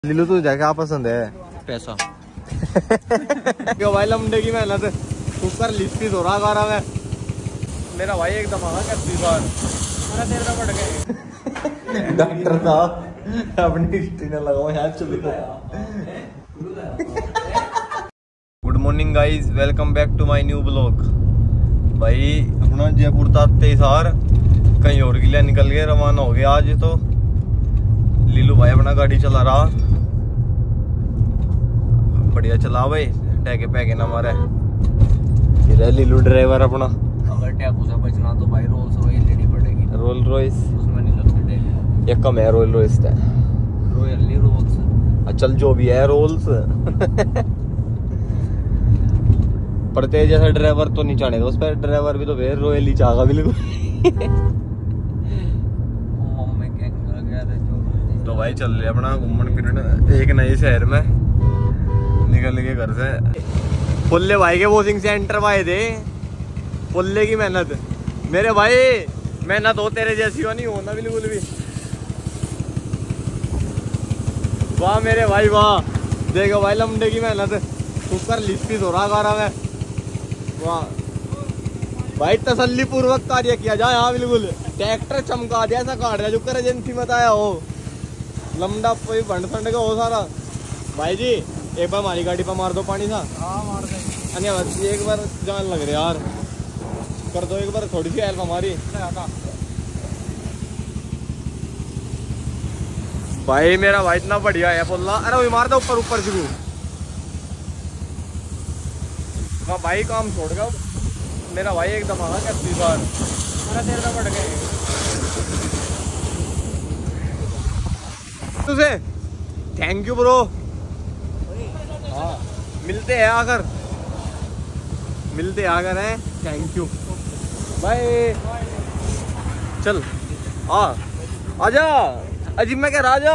लीलू तुझे क्या पसंद है? पैसा। क्यों भाई लमडे की मेहनत ऊपर लिस्टी हो रहा गा रहा है मेरा भाई एकदम आगा करती बार तेरे का पड़ गए डॉक्टर साहब अपनी हिस्ट्री ने लगाओ यहाँ चल। Good morning guys, welcome back to my new blog. भाई अपना जयपुर ताते सार कहीं और के लिए निकल गए, रवाना हो गया आज। तो लीलू भाई अपना गाड़ी चला रहा, बढ़िया चला भाई, टैके पैके ना मारे। लीलू ड्राइवर अपना। अगर टैपू से बचना तो भाई रोल्स रॉयस लेनी पड़ेगी। रोल रॉयस उसमें नहीं लगते टैग, ये कम है रोल रॉयस है। रॉयली रोल्स चल जो भी है रोल्स पर तेज जैसा ड्राइवर तो नहीं चाहे उस पर, ड्राइवर भी तो फिर रॉयल ही चाहेगा बिल्कुल। तो भाई चल रहे अपना घूमन फिरन एक नए शहर में निकल के घर से। फुल्ले भाई के वॉशिंग सेंटर भाई थे, फुल्ले की मेहनत मेरे भाई, मेहनत हो तेरे जैसी हो नहीं हो ना बिल्कुल भी। वाह मेरे भाई वाह, देखो भाई लमडे की मेहनत ऊपर लिस्टी हो रहा गा रहा है। वाह भाई तसल्ली पूर्वक कार्य किया जाए यहाँ बिल्कुल। ट्रैक्टर चमका दिया ऐसा काट रहा जो कर एजेंसी में आया हो, लमडा कोई भंड फंड का हो सारा। भाई जी एक बार हमारी गाड़ी पर मार दो पानी सा। हाँ मार दे। एक बार जान लग रहा यार, कर दो एक बार थोड़ी सी हेल्प हमारी। भाई मेरा भाई इतना बढ़िया है बोलना। अरे वही मार दो ऊपर ऊपर से भाई, काम छोड़ गया मेरा भाई एकदम आगा कैसी बार। अरे तेरे का पड़ गए तुझे। Thank you bro. हाँ मिलते हैं आकर, मिलते आकर हैं। Thank you bye. चल आजा अजीब मैं क्या राजा।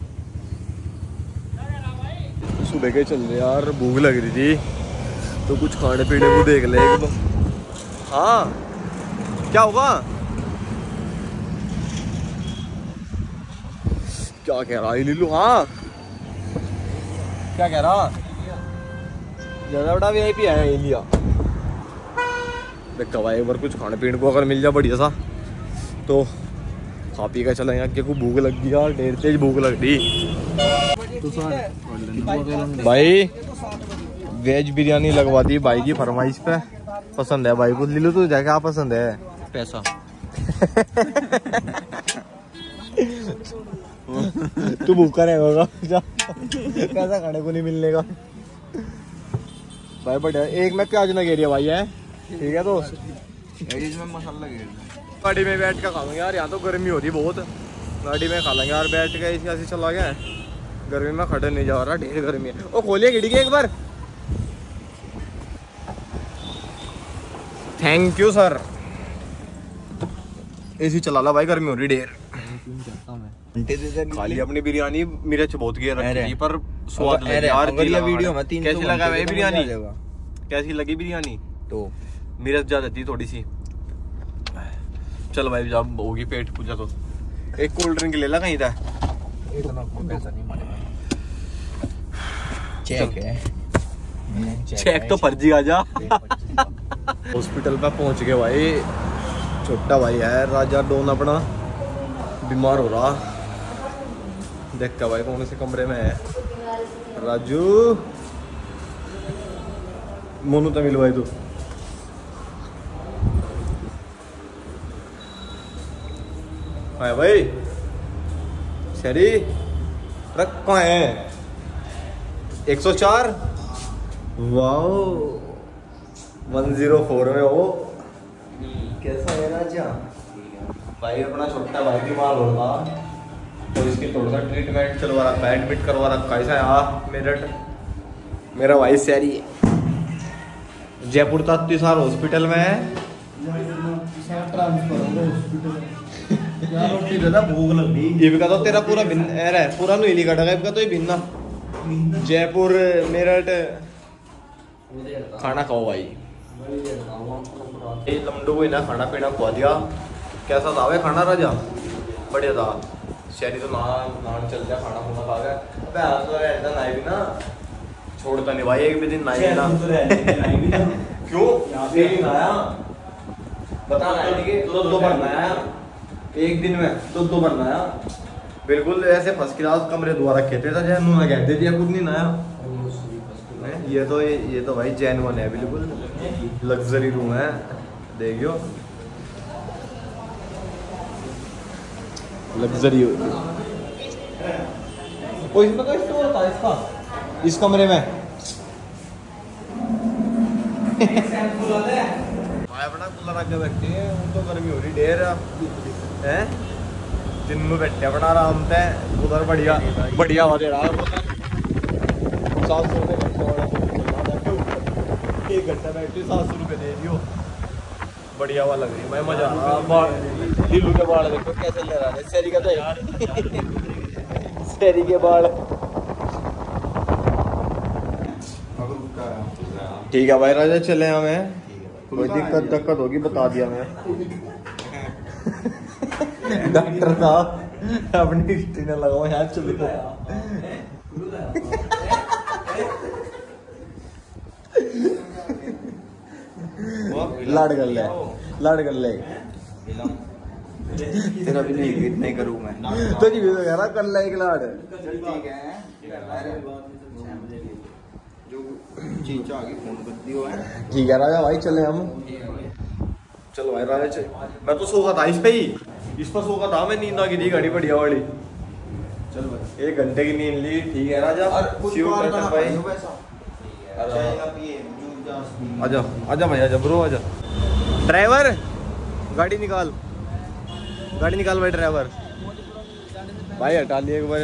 सुबह के चल रहे यार, भूख लग रही थी तो कुछ खाने पीने को देख ले एक बार। हाँ क्या होगा, क्या कह रहा है लीलू? हाँ क्या कह रहा? ज्यादा बड़ा VIP है इंडिया। देखता भाई एक बार कुछ खाने पीने को अगर मिल जाए बढ़िया सा तो खा पी कर चलेंगे। क्या को भूख लग गई यार, ढेर तेज भूख लग रही। भाई वेज बिरयानी लगवा दी भाई की फरमाइश पे, पसंद है भाई को। लीलू तू क्या पसंद है? पैसा। तू भूखा रहेगा पैसा खाने को नहीं मिलने का भाई। बढ़िया एक मैं प्याज ना घेरिया भाई है, ठीक है। तो इसमें मसाला गाड़ी में बैठ के खाऊंगे यार, यहाँ तो गर्मी हो रही बहुत। गाड़ी में खा लेंगे यार बैठ के, ऐसे चला गया। गर्मी में खड़े नहीं जा रहा, ढेर गर्मी है। ओ खोलिए खिड़की एक बार। Thank you sir. एसी चला ला भाई, गर्मी हो रही ढेर। खाली अपनी बिरयानी मिर्च बहुत गिर पर स्वाद लगी यार। वीडियो में कैसी लगा भाई बिरयानी? कैसी लगी बिरयानी? तो मिर्च ज्यादा थी थोड़ी सी। चल भाई जब होगी पेट पूजा तो एक कोल्ड ड्रिंक ले ला कहीं था। इतना पैसा नहीं मारेगा। चेक है, चेक तो फर्जी आ जा। हॉस्पिटल पे पहुंच गए भाई। छोटा भाई है राजा डोन अपना, बीमार हो रहा। देख का भाई कौन से कमरे में है राजू। मोनू तो मिलो भाई तू। हाय भाई शरी ट्रक कहाँ है? 104 वाओ 104 में हो। कैसा है राजा? भाई अपना छोटा भाई बीमार हो रहा तो इसकी थोड़ा सा ट्रीटमेंट चलवा रखा है, एडमिट करवा रखा है। ऐसा यार मेरठ मेरा भाई सैरी जयपुर तात्तिसार हॉस्पिटल में है। भूख लग गई। इबका तो तेरा पूरा पूरा नीली कटेगा इबका तो ये भिन्ना जयपुर मेरठ खाना खाओ भाई। लमडू को ना खाना पीना खुआ दिया। कैसा था भाई खाना राजा? बढ़िया था। शहरी तो नान चल जाए खाना खुना खा गया। अबे आज तो ऐसा नाई भी ना छोड़ता नहीं भाई, एक भी दिन नाई ना। क्यों यहाँ नहीं आया बता ना कि दो बार नहाया एक दिन में, दो बार नहाया बिल्कुल ऐसे फर्स्ट क्लास कमरे दोबारा कहते था जैन उन्होंने कह दे दिया कुछ नहीं नहाया। ये तो भाई जेन्युइन है, बिल्कुल लग्जरी रूम है देखियो, लग्जरी। कोई इसमें कोई स्टोर होता है इसका इस कमरे में अपना कूलर आगे बैठे हैं, उन तो गर्मी हो रही ढेर है, दिन में बैठे अपना आराम से उधर बढ़िया बढ़िया हवा दे रहा है। 700 रुपये एक घंटा बैठे 700 रुपये दे दियो, बढ़िया हवा लग रही। मैं मजा दिल्लू के बाल देखो कैसे ले रहा है, शहरी का तो यार शहरी के बाल। ठीक है भाई राजा चले हमें, कोई दिक्कत होगी बता दिया मैं। डॉक्टर साहब अपनी हिस्ट्री न लगाओ यहाँ चले लाड कर ले तेरा भी नहीं करूँ मैं तो जी भी तो कह रहा कर ले एक लाड। ठीक है जो चीज आगे फोन कर दियो है। ठीक है राजा भाई चले हम, चलो भाई राजा चल। मैं तो सो था इस पे ही, इस पर सो था मैं, नींद आ गई थी गाड़ी बढ़िया वाली। चल भाई 1 घंटे की नींद ली। ठीक है राजा भाई आजा आजा भाई आजा ब्रो आजा। ड्राइवर गाड़ी निकाल भाई ड्राइवर भाई हटा लिए एक बार,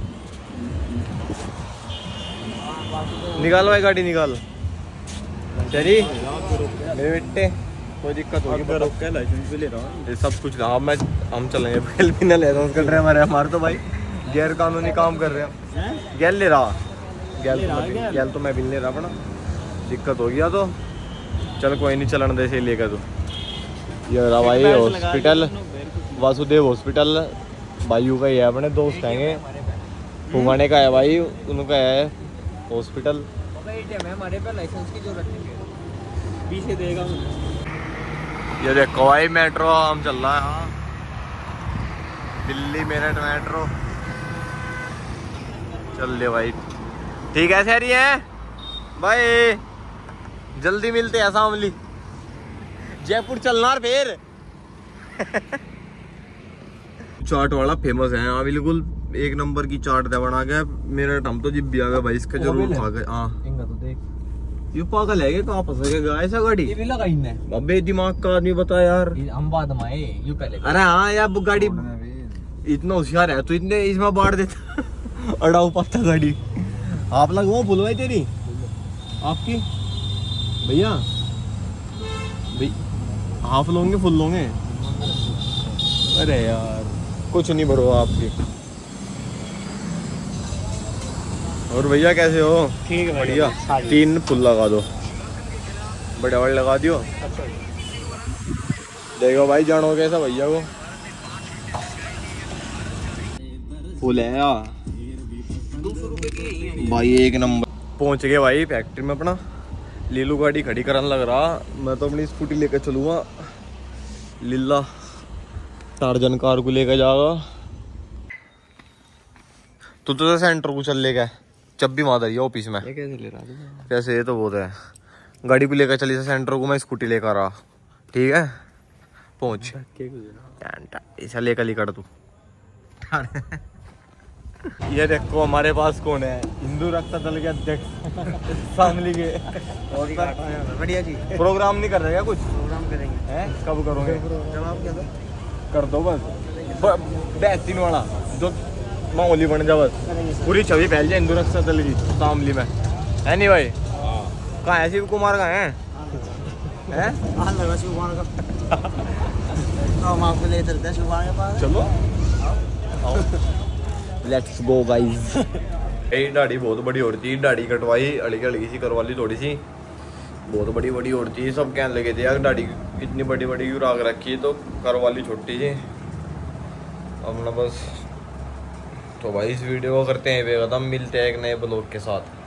निकाल भाई गाड़ी निकाल। चली मेरे बेटे कोई दिक्कत होगी तो लाइसेंस भी ले रहा हूँ, ये सब कुछ हाँ मैं हम चलेंगे पहले भी ना ले रहा हूँ उसका ड्राइवर है हमारे तो भाई गैर कानूनी काम कर रहे हैं। गैल ले रहा गैल तो मैं भी नहीं ले रहा अपना, दिक्कत हो गया तो चल कोई नहीं चलन दे से लेकर। तो ये रहा भाई हॉस्पिटल, वासुदेव हॉस्पिटल भाइयों का ही है, अपने दोस्त हैं फुगाने का है भाई उनका है हॉस्पिटल। हमारे पे लाइसेंस की जरूरत नहीं है, पीछे देगा। ये देखो भाई मेट्रो हम चल रहा है, हाँ दिल्ली मेरठ मेट्रो चल ले भाई। ठीक है शहरी है भाई, जल्दी मिलते हैं शामली, जयपुर चलना फिर। चाट वाला फेमस है हाँ बिल्कुल, 1 नंबर की चाट दे बना गया मेरा हम तो जिब भी आ गया भाई, इसका जरूर खा गए। हाँ ये पागल है कहाँ फंसेगा ऐसा गाड़ी, ये भी लगा इनने अबे दिमाग का आदमी बता यार। हम बाद में आए यू पहले। अरे हाँ यार वो गाड़ी इतना होशियार है तो इतने इसमें बाढ़ देता अड़ाऊ पाता गाड़ी। आप लगवाओ बुलवाई तेरी आपकी भैया हाफ लोगे फुल लोगे? अरे यार कुछ नहीं भरो आपकी। और भैया कैसे हो? ठीक है बढ़िया, 3 फुल लगा दो, बड़े बड़े लगा दियो। देखो भाई जानो कैसा भैया को फुल है यार भाई 1 नंबर। पहुंच गए भाई फैक्ट्री में अपना, लीलू गाड़ी खड़ी करने लग रहा, मैं तो अपनी स्कूटी लेकर चलूँगा। लीला टार्जन कार को लेकर जाएगा, तो सेंटर को चल लेगा जब भी वहाँ है ऑफिस में। कैसे ले रहा कैसे ये तो बहुत है, गाड़ी को लेकर चली सेंटर को, मैं स्कूटी लेकर रहा। ठीक है पहुँच ऐसा लेकर लिखा तू। ये देखो हमारे पास कौन है, हिंदू रक्षा दल के अध्यक्ष शामली के। और बढ़िया जी, प्रोग्राम नहीं कर रहे क्या? कुछ प्रोग्राम करेंगे हैं, कब करोगे? जवाब क्या दो कर दो बस बेहतरीन वाला जो माहौली बन जा, बस पूरी छवि फैल जाए हिंदू रक्षा दल की शामली में, है नहीं भाई? कहाँ है शिव कुमार? कहाँ है? शिव कुमार का हम आपको ले चलते हैं शिव कुमार के पास। चलो लेट्स गो गाइस। दाढ़ी बहुत बड़ी हो रही थी, दाढ़ी कटवाई, हल्की सी करवा ली थोड़ी सी, बहुत बड़ी बड़ी हो रही थी। सब कहने लगे थे यार दाढ़ी इतनी बड़ी बड़ी क्यों राग रखी है, तो करवा ली छोटी सी। अपना बस तो भाई इस वीडियो को करते हैं बेखत्म, मिलते हैं एक नए ब्लॉग के साथ।